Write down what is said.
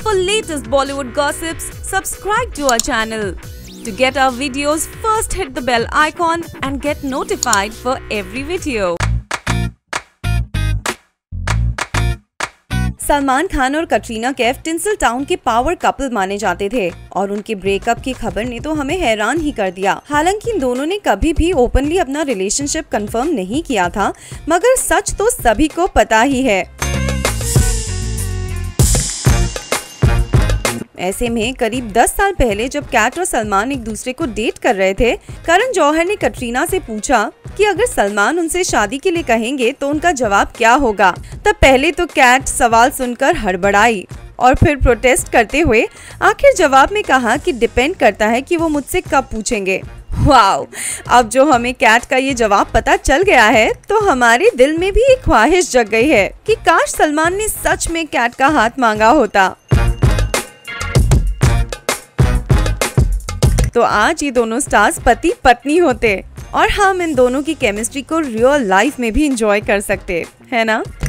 For latest Bollywood gossips, subscribe to our channel. To get our videos, first hit the bell icon and get notified for every video. Salman Khan और कटरीना कैफ टिंसलटाउन के power couple माने जाते थे और उनके breakup की खबर ने तो हमें हैरान ही कर दिया। हालांकि इन दोनों ने कभी भी ओपनली अपना रिलेशनशिप कंफर्म नहीं किया था, मगर सच तो सभी को पता ही है। ऐसे में करीब 10 साल पहले जब कैट और सलमान एक दूसरे को डेट कर रहे थे, करण जौहर ने कटरीना से पूछा कि अगर सलमान उनसे शादी के लिए कहेंगे तो उनका जवाब क्या होगा। तब पहले तो कैट सवाल सुनकर हड़बड़ाई और फिर प्रोटेस्ट करते हुए आखिर जवाब में कहा कि डिपेंड करता है कि वो मुझसे कब पूछेंगे। वाओ! अब जो हमें कैट का ये जवाब पता चल गया है तो हमारे दिल में भी एक ख्वाहिश जग गई है कि काश सलमान ने सच में कैट का हाथ मांगा होता। तो आज ये दोनों स्टार्स पति पत्नी होते और हम इन दोनों की केमिस्ट्री को रियल लाइफ में भी एंजॉय कर सकते, है ना।